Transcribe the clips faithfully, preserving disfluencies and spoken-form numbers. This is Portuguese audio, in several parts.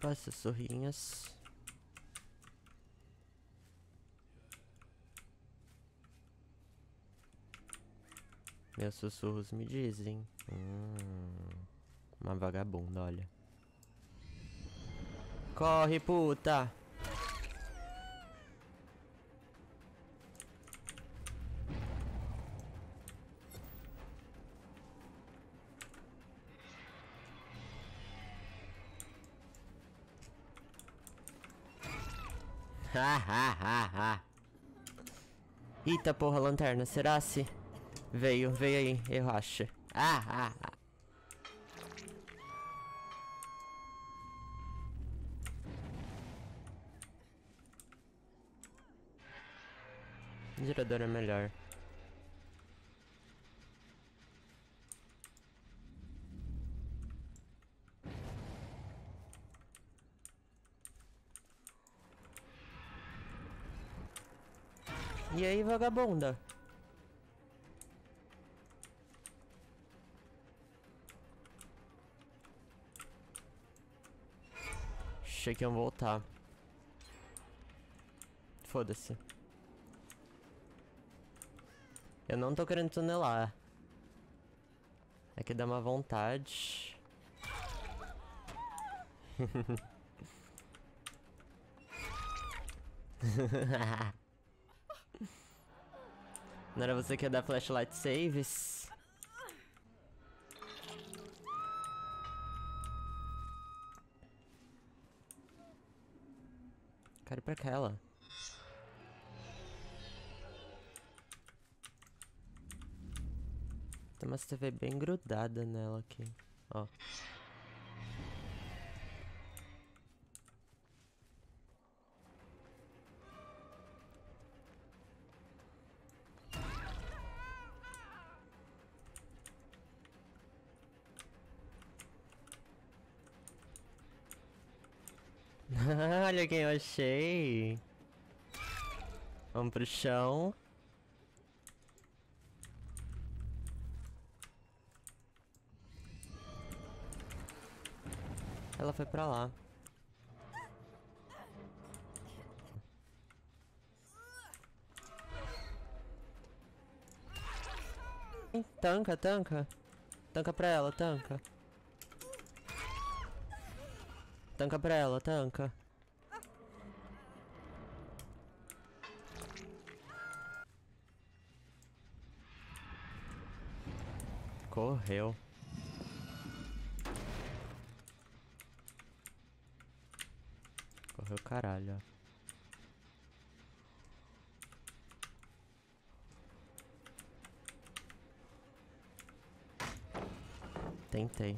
Opa, sussurrinhos. Meus sussurros me dizem. Hum, uma vagabunda, olha. Corre, puta! Ha, ha, ha, ha. Eita porra, lanterna, será se? Veio, veio aí, eu acho. Ah, ah, ah. Girador é melhor. E aí, vagabunda? Achei que iam voltar. Foda-se. Eu não tô querendo tunelar. É que dá uma vontade. Não era você que ia dar flashlight saves? Quero ir pra aquela. Tem uma T V bem grudada nela aqui. Ó. Olha quem eu achei. Vamos pro chão. Ela foi pra lá. Tanca, tanca. Tanca pra ela, tanca. Tanca pra ela, tanca. Correu. Correu caralho, ó. Tentei.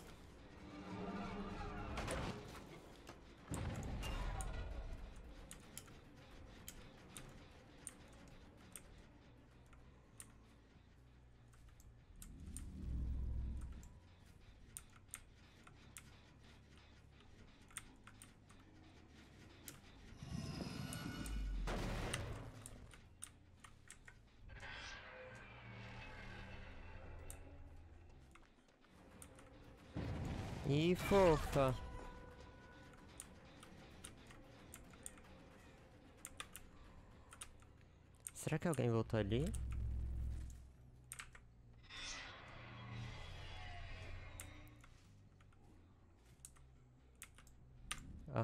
Ih, fofa. Será que alguém voltou ali? Ah.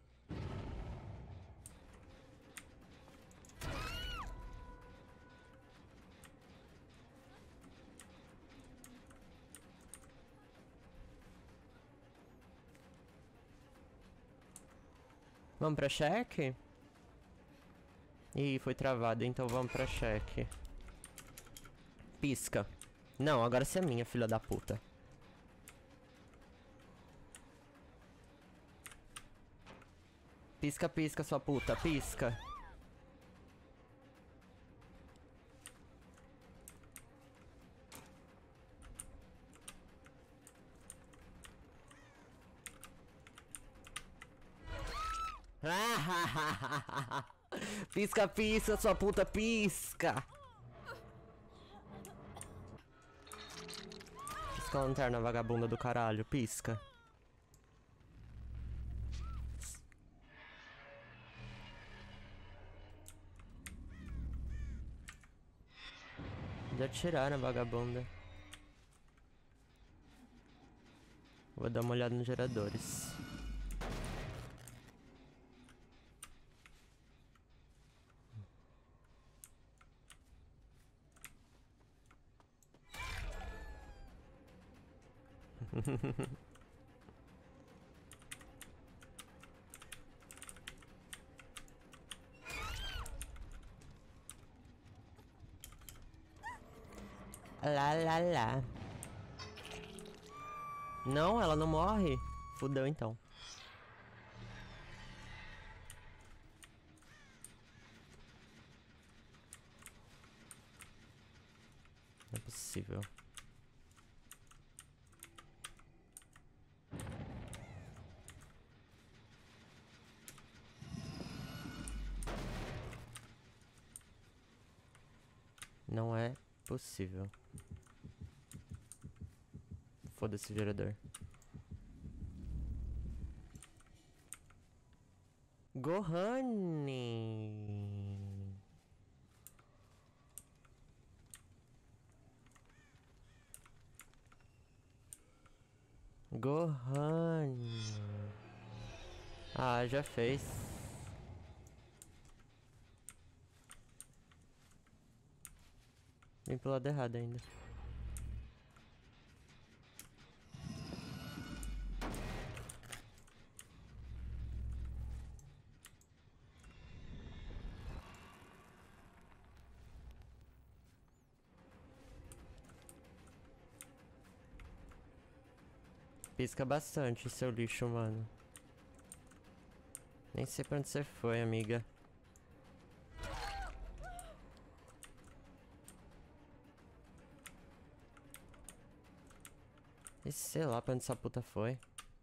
Vamos pra cheque? Ih, foi travado, então vamos pra cheque. Pisca. Não, agora você é minha, filha da puta. Pisca, pisca, sua puta, pisca. Pisca, pisca, sua puta, pisca. Pisca a lanterna, vagabunda do caralho, pisca. Pode atirar na vagabunda. Vou dar uma olhada nos geradores. Lá, lá, lá. Não, ela não morre. Fudeu então. Não é possível. Não é possível. Foda-se, gerador. Gohane. Gohane. Ah, já fez. Vim pro lado errado ainda. Pisca bastante, seu lixo, mano. Nem sei pra onde você foi, amiga. E sei lá pra onde essa puta foi.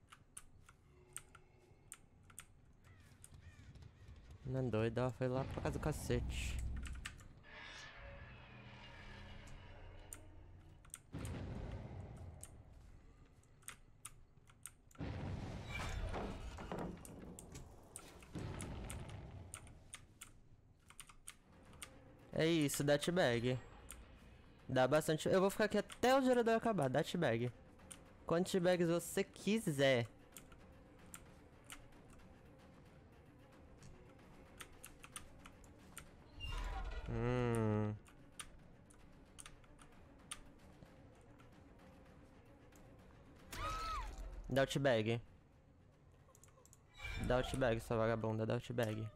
Não é doida, ela foi lá pra casa do cacete. É isso, dat bag. Dá bastante. Eu vou ficar aqui até o gerador acabar, dat bag. Quantos bags você quiser. Hum. Doubt bag. Doubt bag, sua vagabunda, doubt bag.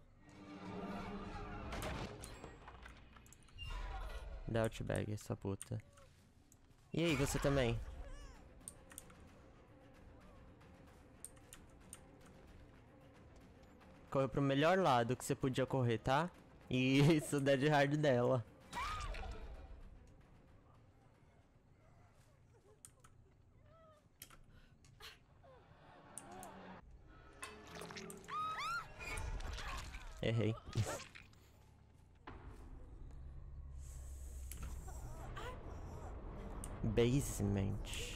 Doubt bag, sua puta. E aí, você também? Correu pro melhor lado que você podia correr, tá? Isso, dead hard dela. Errei. Basement.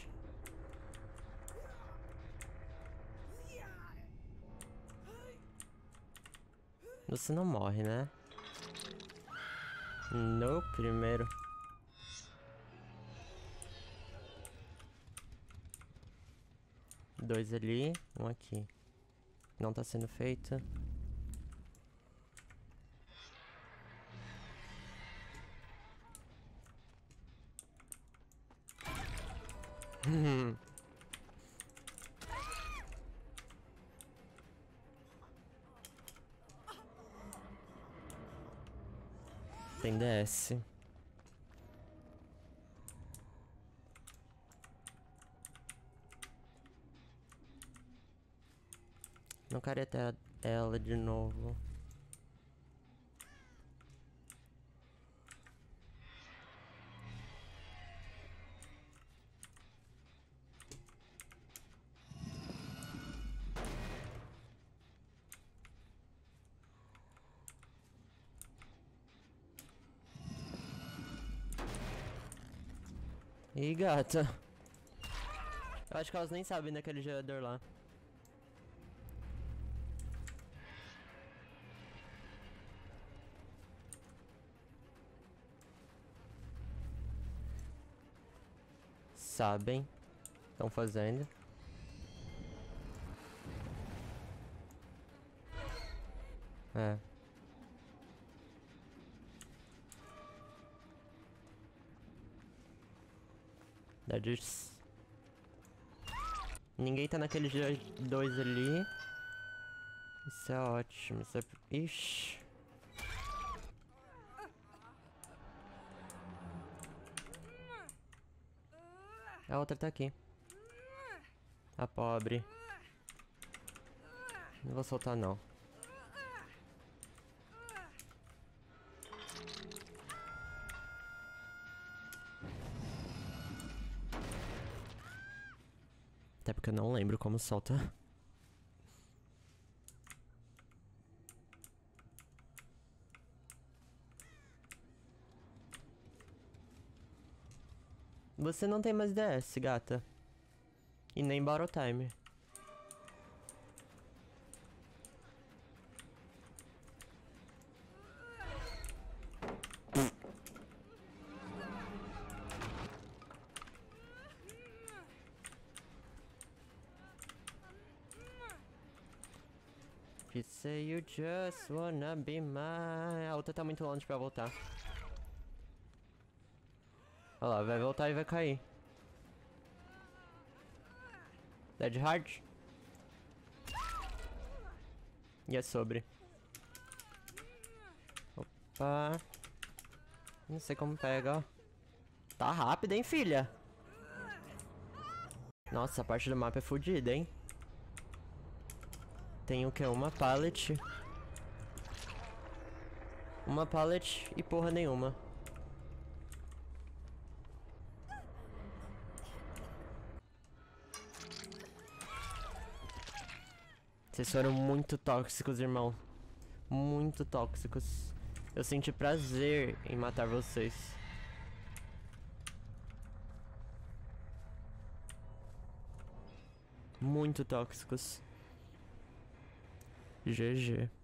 Você não morre, né? No primeiro. Dois ali, um aqui. Não tá sendo feito. Tem D S. Não quero até ela de novo. Ih, gata. Eu acho que elas nem sabem daquele gerador lá. sabem. Estão fazendo. É. Dadis. Ninguém tá naqueles dois ali. Isso é ótimo. Isso é... Ixi. A outra tá aqui. A pobre. Não vou soltar não. Até porque eu não lembro como solta. Você não tem mais D S, gata. E nem Battle Time. You say you just wanna be mine. A outra tá muito longe pra voltar. Olha lá, vai voltar e vai cair. Dead Hard. E é sobre. Opa. Não sei como pega, ó. Tá rápido, hein, filha? Nossa, a parte do mapa é fodida, hein? Tem o que? Uma pallet. Uma pallet e porra nenhuma. Vocês foram muito tóxicos, irmão. Muito tóxicos. Eu senti prazer em matar vocês. Muito tóxicos. G G.